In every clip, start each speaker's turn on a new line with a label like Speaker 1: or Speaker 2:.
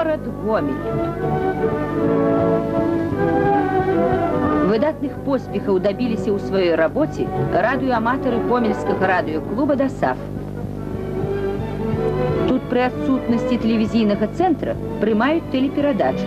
Speaker 1: Город Гомель. Выдатных поспехаў дабіліся ў сваёй рабоце радыёаматары гомельскага радыёклуба «ДАСАФ». Тут пры адсутнасці тэлевізійнага цэнтра прымаюць тэлеперадачы.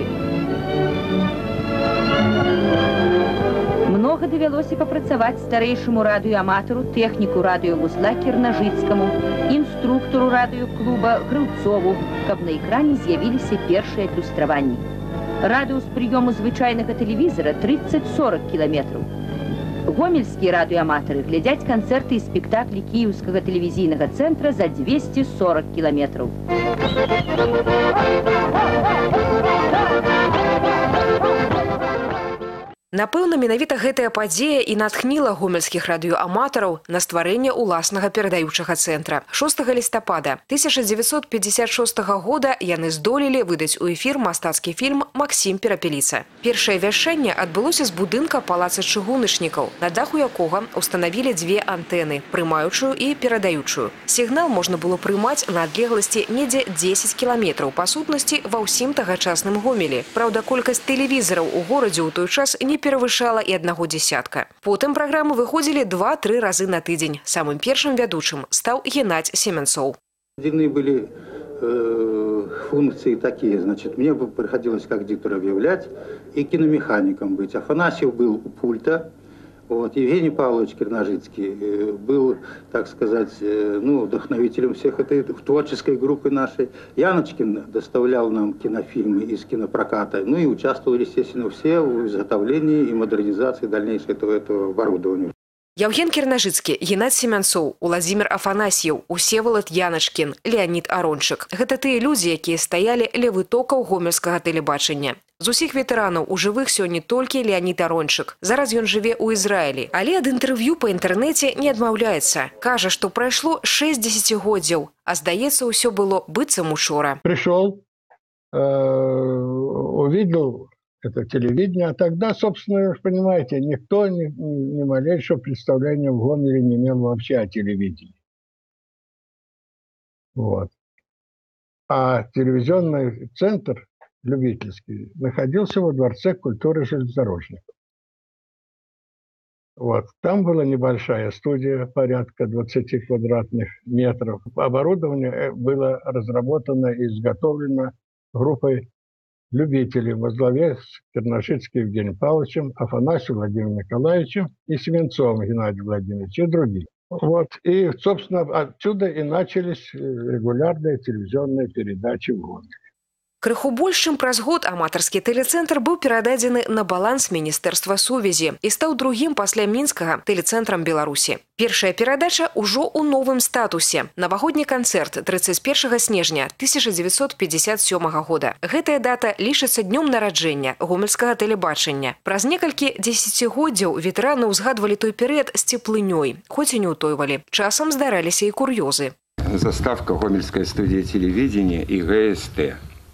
Speaker 1: Многа давялося папрацаваць старэйшаму радыёаматару, тэхніку радыёвузла Кірнажыцкаму, інструктару радыёклуба Грыўцову, каб на экране з'явіліся першыя адлюстраванні. Радыус прыёму звычайнага тэлевізара 30-40 кіламетраў. Гомельскія радыёаматары глядзяць канцэрты і спектаклі кіеўскага тэлевізійнага цэнтра за 240 кіламетраў.
Speaker 2: Напэўна, менавіта гэтая падзея і натхніла гомельскіх радыёаматараў на стварэнне ўласнага перадаючага цэнтра. 6 лістапада 1956 года яны здолелі выдаць у эфір мастацкі фільм «Максім Перапеліца». Першае вяшчанне адбылося з будынка палаца чыгуначнікаў, на даху якога ўстанавілі дзве антэны, прымаючую і перадаючую. Сігнал можна было прымаць на адлегласці недзе 10 кіламетраў, па сутнасці ва ўсім тагачасным Гомелі. Праўда, колькасць тэлевізараў у горадзе ў той час не перавышала і аднаго дзесятка. Потым праграмы выходзілі 2-3 разы на тыдзень. Самым першым вядучым стаў Геннадзь Семенцов.
Speaker 3: Видны были функции такие, значит, мне приходилось как диктор объявлять и киномехаником быть. Афанасьев был у пульта, вот, Евгений Павлович Кирнажицкий был, так сказать, вдохновителем всех этой творческой группы нашей. Яночкин доставлял нам кинофильмы из кинопроката, и участвовали, естественно, все в изготовлении и модернизации дальнейшего этого оборудования.
Speaker 2: Евген Кірнажыцкі, Геннадзь Семенцов, Уладзімір Афанасьев, Усевалад Яначкін, Леонид Арончык. Гэта тыя людзі, якія стаялі ля вытокаў гомельскага тэлебачання. З усіх ветэранаў у жывых сёння толькі Леонид Арончык. Зараз ён жыве ў Ізраілі, але ад інтэрв'ю па інтэрнэце не адмаўляецца. Кажа, што прайшло 6 дзесяцігоддзяў, а здаецца, ўсё было быццам учора.
Speaker 4: Пришел, увидел это телевидение, а тогда, собственно, вы понимаете, никто ни малейшего представления в Гомеле не имел вообще о телевидении. Вот. А телевизионный центр любительский находился во Дворце культуры железнодорожников. Вот. Там была небольшая студия, порядка 20 квадратных метров. Оборудование было разработано и изготовлено группой любителей во главе с Кирнажицким Евгением Павловичем, Афанасием Владимиром Николаевичем и Семенцовым Геннадием Владимировичем и другими. Вот. И, собственно, отсюда и начались регулярные телевизионные передачи в Гомеле.
Speaker 2: Крыху больш чым праз год аматарскі тэлецэнтр быў перададзены на баланс Міністэрства сувязі і стаў другім пасля мінскага тэлецэнтрам Беларусі. Першая перадача ўжо ў новым статусе. Навагодні канцэрт 31 снежня 1957 года. Гэтая дата лічыцца днём нараджэння гомельскага тэлебачання. Праз некалькі дзесяцігоддзяў ветэраны ўзгадвалі той перыяд з цеплынёй, хоць і не ўтойвалі. Часам здараліся і кур'ёзы.
Speaker 5: Заставка Гомельской студии телевидения и ГСТ.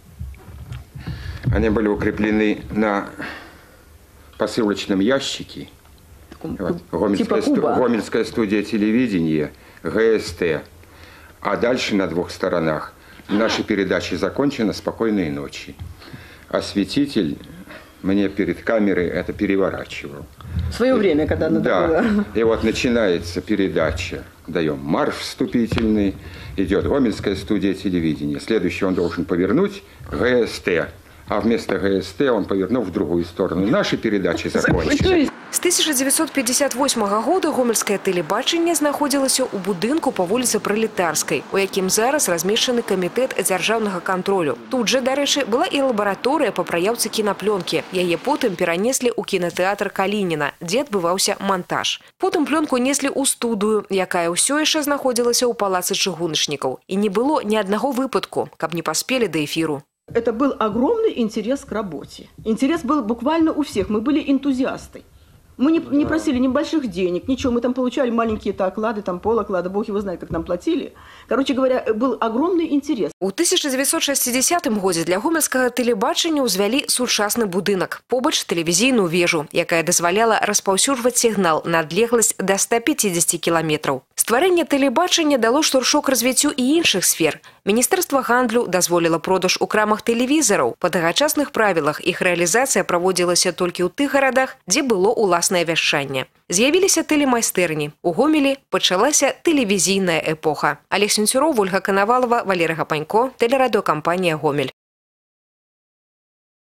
Speaker 5: Они были укреплены на посылочном ящике. Гомельская студия телевидения, ГСТ. А дальше на двух сторонах. Наши передачи закончены, спокойной ночи. Осветитель мне перед камерой это переворачивал.
Speaker 6: В свое время, когда надо было.
Speaker 5: Да. И вот начинается передача. Даем марш вступительный. Идет Гомельская студия телевидения. Следующий он должен повернуть ГСТ. А вместо ГСТ он повернул в другую сторону. Наши передачи закончились.
Speaker 2: З 1958 года гомельскае тэлебачанне знаходзілася ў будынку па вуліцы Пралетарскай, у якім зараз размешчаны камітэт дзяржаўнага кантролю. Тут жа, дарэчы, была і лабараторыя па праяўцы кінаплёнкі. Яе потым перанеслі ў кінатэатр Калініна, дзе адбываўся монтаж. Потым плёнку неслі ў студыю, якая ўсё яшчэ знаходзілася ў палацы чыгуначнікаў. І не было ні аднаго выпадку, каб не паспелі да эфіру.
Speaker 6: Это был огромный интерес к работе. Интерес был буквально у всех. Мы были энтузиасты. Мы не просили ни больших денег, ничего. Мы там получали маленькие-то оклады, там полоклада, бог его знает, как нам платили. Короче говоря, был огромный интерес.
Speaker 2: У 1960 годзе для гомельскага тэлебачання ўзвялі сучасны будынак. Побач тэлевізійную вежу, якая дазваляла распаўсюджваць сігнал на адлегласць да 150 кіламетраў. Стварэнне тэлебачання дало штуршок развіццю і іншых сфер. Міністэрства гандлю дазволіла продаж у крамах тэлевізараў. Па тагачасных правілах іх рэалізацыя праводзілася толькі ў тых гарадах, дзе было ўласнае вяшчанне. З'явіліся тэлемайстэрні. У Гомелі пачалася тэлевізійная эпоха. Олег Сенцюроў, Ольга Канавалова, Валерий Гапанько, тэлерадыёкампанія «Гомель».